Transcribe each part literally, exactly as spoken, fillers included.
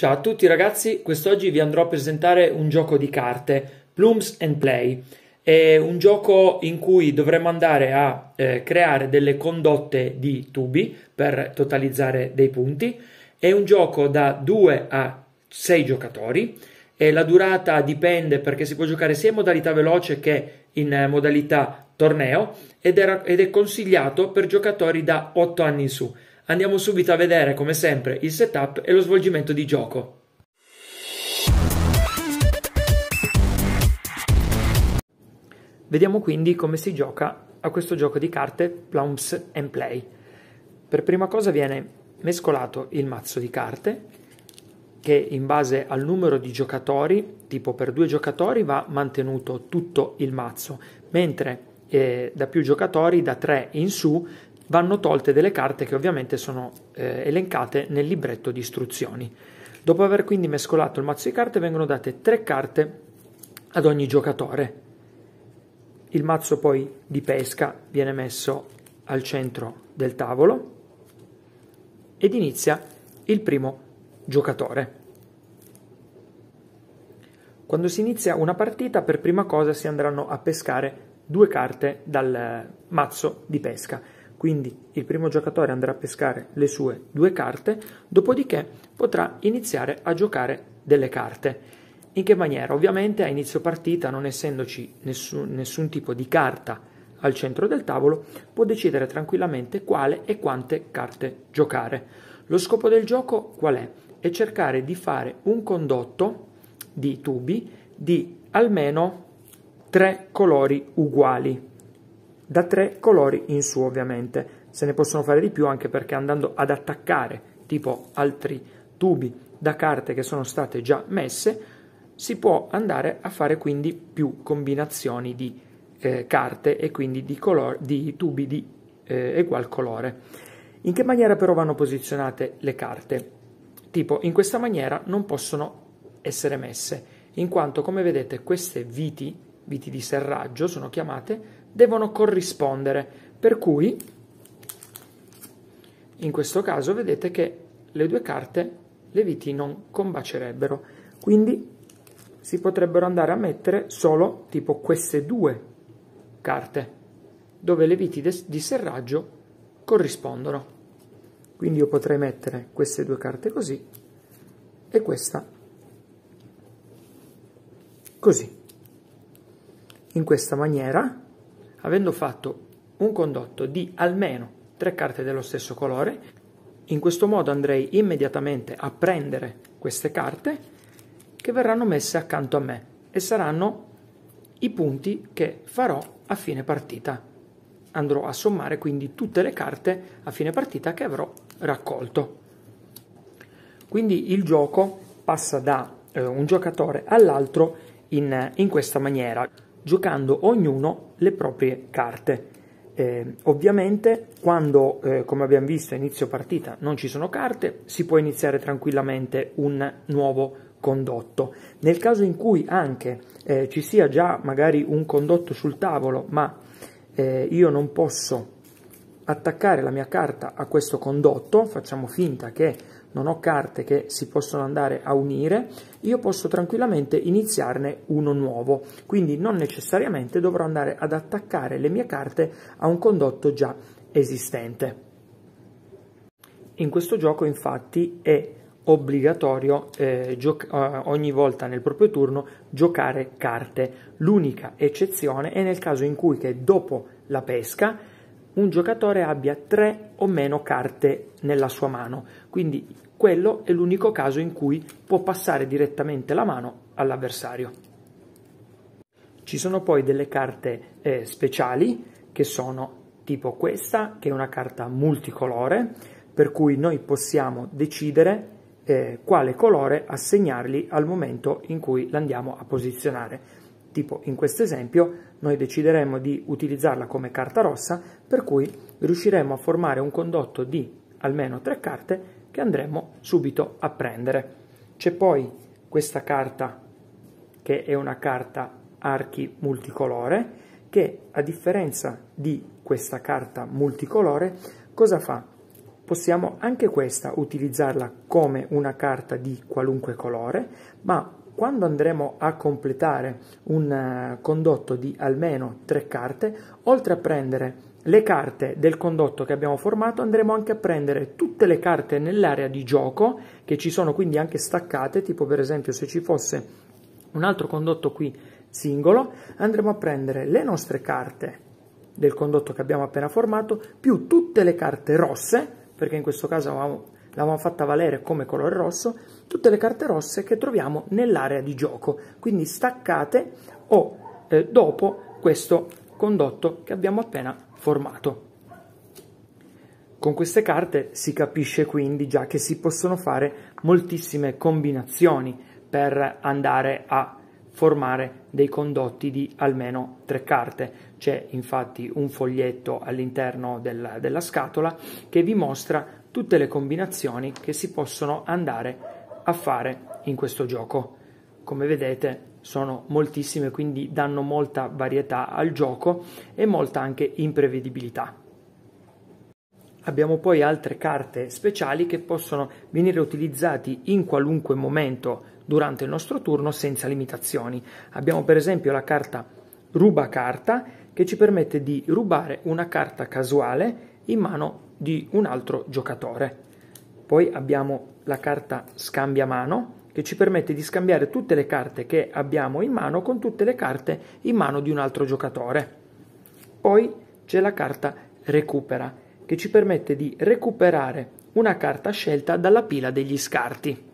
Ciao a tutti ragazzi, quest'oggi vi andrò a presentare un gioco di carte, Plums and Play. È un gioco in cui dovremo andare a eh, creare delle condotte di tubi per totalizzare dei punti. È un gioco da due a sei giocatori e la durata dipende perché si può giocare sia in modalità veloce che in modalità torneo ed, era, ed è consigliato per giocatori da otto anni in su. Andiamo subito a vedere, come sempre, il setup e lo svolgimento di gioco. Vediamo quindi come si gioca a questo gioco di carte Plums and Play. Per prima cosa viene mescolato il mazzo di carte che in base al numero di giocatori, tipo per due giocatori, va mantenuto tutto il mazzo, mentre eh, da più giocatori, da tre in su, vanno tolte delle carte che ovviamente sono eh, elencate nel libretto di istruzioni. Dopo aver quindi mescolato il mazzo di carte vengono date tre carte ad ogni giocatore. Il mazzo poi di pesca viene messo al centro del tavolo ed inizia il primo giocatore. Quando si inizia una partita, per prima cosa si andranno a pescare due carte dal mazzo di pesca. Quindi il primo giocatore andrà a pescare le sue due carte, dopodiché potrà iniziare a giocare delle carte. In che maniera? Ovviamente a inizio partita, non essendoci nessun, nessun tipo di carta al centro del tavolo, può decidere tranquillamente quale e quante carte giocare. Lo scopo del gioco qual è? È cercare di fare un condotto di tubi di almeno tre colori uguali. Da tre colori in su, ovviamente. Se ne possono fare di più anche perché andando ad attaccare tipo altri tubi da carte che sono state già messe si può andare a fare quindi più combinazioni di eh, carte e quindi di, color, di tubi di eh, ugual colore. In che maniera però vanno posizionate le carte? Tipo in questa maniera non possono essere messe, in quanto come vedete queste viti, viti di serraggio sono chiamate, devono corrispondere, per cui in questo caso vedete che le due carte, le viti non combacerebbero, quindi si potrebbero andare a mettere solo tipo queste due carte, dove le viti di serraggio corrispondono. Quindi io potrei mettere queste due carte così e questa così. In questa maniera, avendo fatto un condotto di almeno tre carte dello stesso colore, in questo modo andrei immediatamente a prendere queste carte che verranno messe accanto a me e saranno i punti che farò a fine partita. Andrò a sommare quindi tutte le carte a fine partita che avrò raccolto. Quindi il gioco passa da eh, un giocatore all'altro in, in questa maniera, giocando ognuno le proprie carte. Eh, ovviamente quando, eh, come abbiamo visto a inizio partita, non ci sono carte, si può iniziare tranquillamente un nuovo condotto. Nel caso in cui anche eh, ci sia già magari un condotto sul tavolo, ma eh, io non posso attaccare la mia carta a questo condotto, facciamo finta che non ho carte che si possono andare a unire, io posso tranquillamente iniziarne uno nuovo, quindi non necessariamente dovrò andare ad attaccare le mie carte a un condotto già esistente. In questo gioco infatti è obbligatorio eh, ogni volta nel proprio turno giocare carte. L'unica eccezione è nel caso in cui che dopo la pesca un giocatore abbia tre o meno carte nella sua mano, quindi quello è l'unico caso in cui può passare direttamente la mano all'avversario. Ci sono poi delle carte eh, speciali che sono tipo questa, che è una carta multicolore, per cui noi possiamo decidere eh, quale colore assegnargli al momento in cui l'andiamo a posizionare. Tipo in questo esempio noi decideremo di utilizzarla come carta rossa, per cui riusciremo a formare un condotto di almeno tre carte che andremo subito a prendere. C'è poi questa carta che è una carta archi multicolore che, a differenza di questa carta multicolore, cosa fa? possiamo anche questa utilizzarla come una carta di qualunque colore, ma quando andremo a completare un condotto di almeno tre carte, oltre a prendere le carte del condotto che abbiamo formato, andremo anche a prendere tutte le carte nell'area di gioco, che ci sono quindi anche staccate, tipo per esempio se ci fosse un altro condotto qui singolo, andremo a prendere le nostre carte del condotto che abbiamo appena formato, più tutte le carte rosse, perché in questo caso avevamo, l'avevamo fatta valere come colore rosso, tutte le carte rosse che troviamo nell'area di gioco, quindi staccate o eh, dopo questo condotto che abbiamo appena formato. Con queste carte si capisce quindi già che si possono fare moltissime combinazioni per andare a formare dei condotti di almeno tre carte. C'è infatti un foglietto all'interno del, della scatola che vi mostra tutte le combinazioni che si possono andare a fare in questo gioco. Come vedete sono moltissime, quindi danno molta varietà al gioco e molta anche imprevedibilità. Abbiamo poi altre carte speciali che possono venire utilizzati in qualunque momento durante il nostro turno senza limitazioni. Abbiamo per esempio la carta ruba carta, che ci permette di rubare una carta casuale in mano di un altro giocatore. Poi abbiamo la carta scambia mano, che ci permette di scambiare tutte le carte che abbiamo in mano con tutte le carte in mano di un altro giocatore. Poi c'è la carta recupera, che ci permette di recuperare una carta scelta dalla pila degli scarti.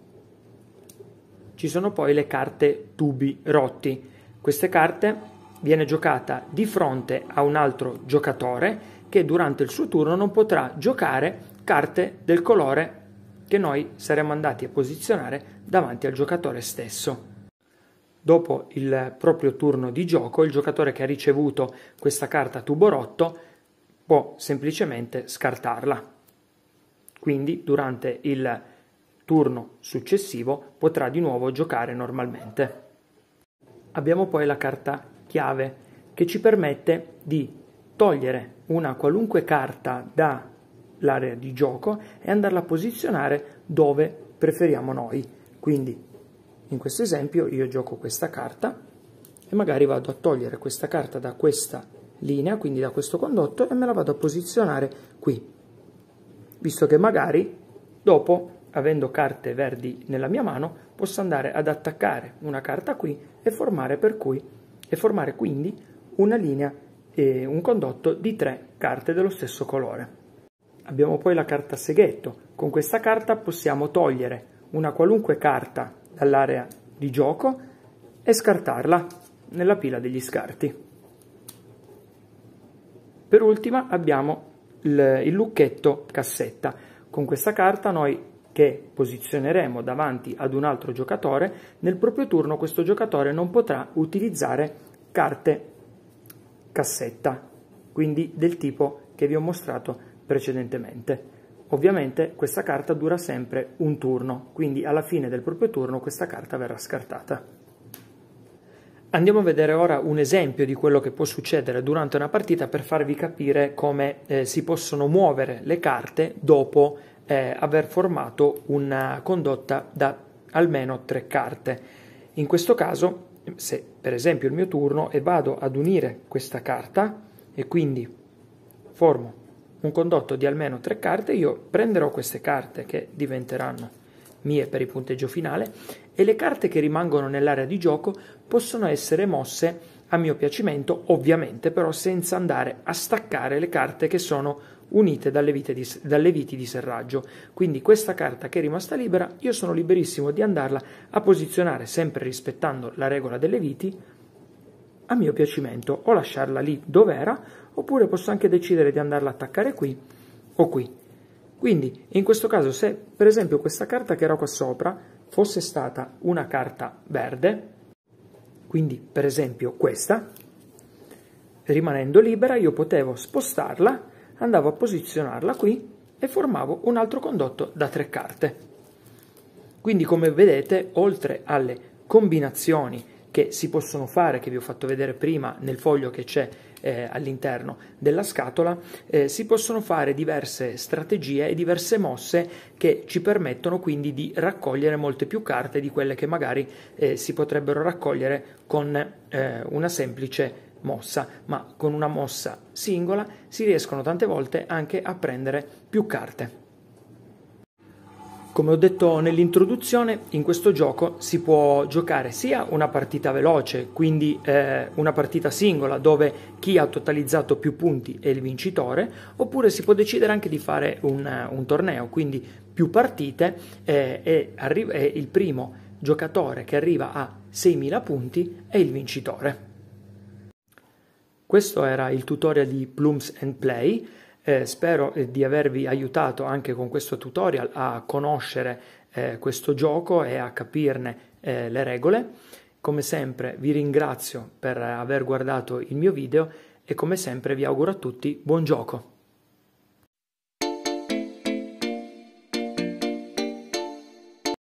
Ci sono poi le carte tubi rotti. Queste carte viene giocata di fronte a un altro giocatore che durante il suo turno non potrà giocare carte del colore che noi saremmo andati a posizionare davanti al giocatore stesso. Dopo il proprio turno di gioco, il giocatore che ha ricevuto questa carta tubo rotto può semplicemente scartarla. Quindi durante il turno successivo potrà di nuovo giocare normalmente. Abbiamo poi la carta chiave, che ci permette di togliere una qualunque carta da l'area di gioco e andarla a posizionare dove preferiamo noi. Quindi in questo esempio io gioco questa carta e magari vado a togliere questa carta da questa linea, quindi da questo condotto, e me la vado a posizionare qui, visto che magari dopo, avendo carte verdi nella mia mano, posso andare ad attaccare una carta qui e formare per cui e formare quindi una linea e un condotto di tre carte dello stesso colore. Abbiamo poi la carta seghetto. Con questa carta possiamo togliere una qualunque carta dall'area di gioco e scartarla nella pila degli scarti. Per ultima abbiamo il, il lucchetto cassetta. Con questa carta noi, che posizioneremo davanti ad un altro giocatore, nel proprio turno questo giocatore non potrà utilizzare carte cassetta, quindi del tipo che vi ho mostrato precedentemente. Ovviamente questa carta dura sempre un turno, quindi alla fine del proprio turno questa carta verrà scartata. Andiamo a vedere ora un esempio di quello che può succedere durante una partita per farvi capire come eh, si possono muovere le carte dopo eh, aver formato una condotta da almeno tre carte. In questo caso, se per esempio il mio turno e vado ad unire questa carta e quindi formo un condotto di almeno tre carte, io prenderò queste carte che diventeranno mie per il punteggio finale e le carte che rimangono nell'area di gioco possono essere mosse a mio piacimento, ovviamente però senza andare a staccare le carte che sono unite dalle, vite di, dalle viti di serraggio. Quindi questa carta che è rimasta libera, io sono liberissimo di andarla a posizionare, sempre rispettando la regola delle viti, a mio piacimento, o lasciarla lì dove era, oppure posso anche decidere di andarla a attaccare qui o qui. Quindi in questo caso, se per esempio questa carta che era qua sopra fosse stata una carta verde, quindi per esempio questa, rimanendo libera io potevo spostarla, andavo a posizionarla qui e formavo un altro condotto da tre carte. Quindi come vedete, oltre alle combinazioni che che si possono fare, che vi ho fatto vedere prima nel foglio che c'è eh, all'interno della scatola, eh, si possono fare diverse strategie e diverse mosse che ci permettono quindi di raccogliere molte più carte di quelle che magari eh, si potrebbero raccogliere con eh, una semplice mossa, ma con una mossa singola si riescono tante volte anche a prendere più carte. Come ho detto nell'introduzione, in questo gioco si può giocare sia una partita veloce, quindi eh, una partita singola dove chi ha totalizzato più punti è il vincitore, oppure si può decidere anche di fare un, un torneo, quindi più partite eh, e, arri- e il primo giocatore che arriva a seimila punti è il vincitore. Questo era il tutorial di Plums and Play. Eh, spero eh, di avervi aiutato anche con questo tutorial a conoscere eh, questo gioco e a capirne eh, le regole. Come sempre vi ringrazio per aver guardato il mio video e come sempre vi auguro a tutti buon gioco.